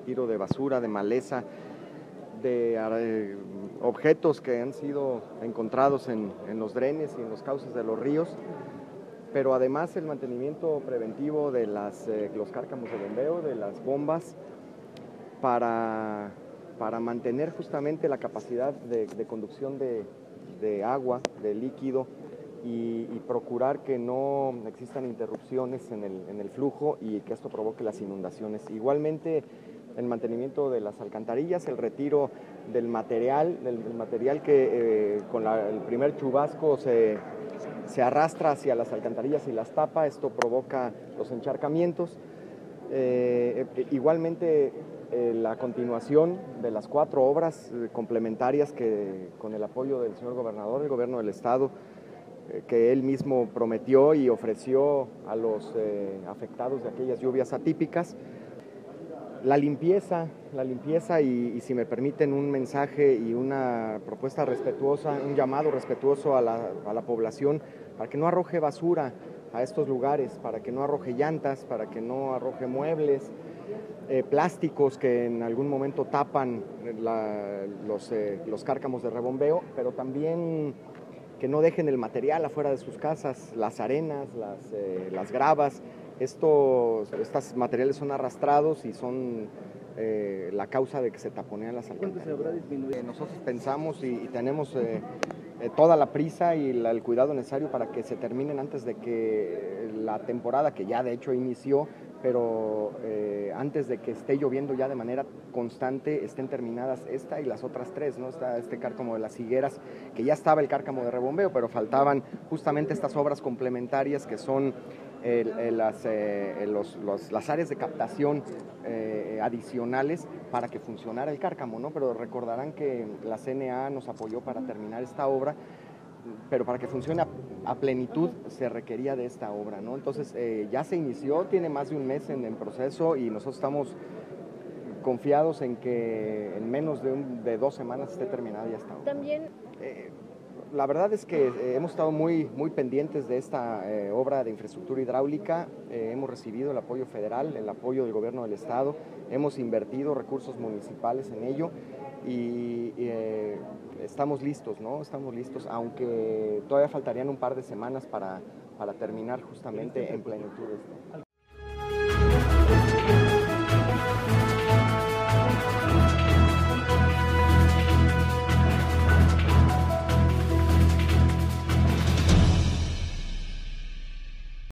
retiro de basura, de maleza, de objetos que han sido encontrados en los drenes y en los cauces de los ríos, pero además el mantenimiento preventivo de los cárcamos de bombeo, de las bombas, para mantener justamente la capacidad de conducción de agua, de líquido, y procurar que no existan interrupciones en el flujo y que esto provoque las inundaciones. Igualmente, el mantenimiento de las alcantarillas, el retiro del material que con el primer chubasco se arrastra hacia las alcantarillas y las tapa. Esto provoca los encharcamientos. Igualmente, la continuación de las 4 obras complementarias que, con el apoyo del señor gobernador, del gobierno del estado, que él mismo prometió y ofreció a los afectados de aquellas lluvias atípicas. La limpieza y si me permiten un mensaje y una propuesta respetuosa, un llamado respetuoso a la población para que no arroje basura a estos lugares, para que no arroje llantas, para que no arroje muebles, plásticos que en algún momento tapan los cárcamos de rebombeo, pero también que no dejen el material afuera de sus casas, las arenas, las gravas. Estos materiales son arrastrados y son la causa de que se taponean las alcantarillas. Nosotros pensamos y tenemos toda la prisa y el cuidado necesario para que se terminen antes de que la temporada, que ya de hecho inició, pero antes de que esté lloviendo ya de manera constante, estén terminadas esta y las otras 3, ¿no? Está este cárcamo de las higueras, que ya estaba el cárcamo de rebombeo, pero faltaban justamente estas obras complementarias que son las áreas de captación adicionales para que funcionara el cárcamo, ¿no? Pero recordarán que la CNA nos apoyó para terminar esta obra, pero para que funcione a plenitud se requería de esta obra, ¿no? Entonces ya se inició, tiene más de un mes en proceso y nosotros estamos confiados en que en menos de 2 semanas esté terminada ya esta obra. También la verdad es que hemos estado muy pendientes de esta obra de infraestructura hidráulica. Hemos recibido el apoyo federal, el apoyo del gobierno del estado, hemos invertido recursos municipales en ello y estamos listos, ¿no? Estamos listos, aunque todavía faltarían un par de semanas para terminar justamente en plenitud esto.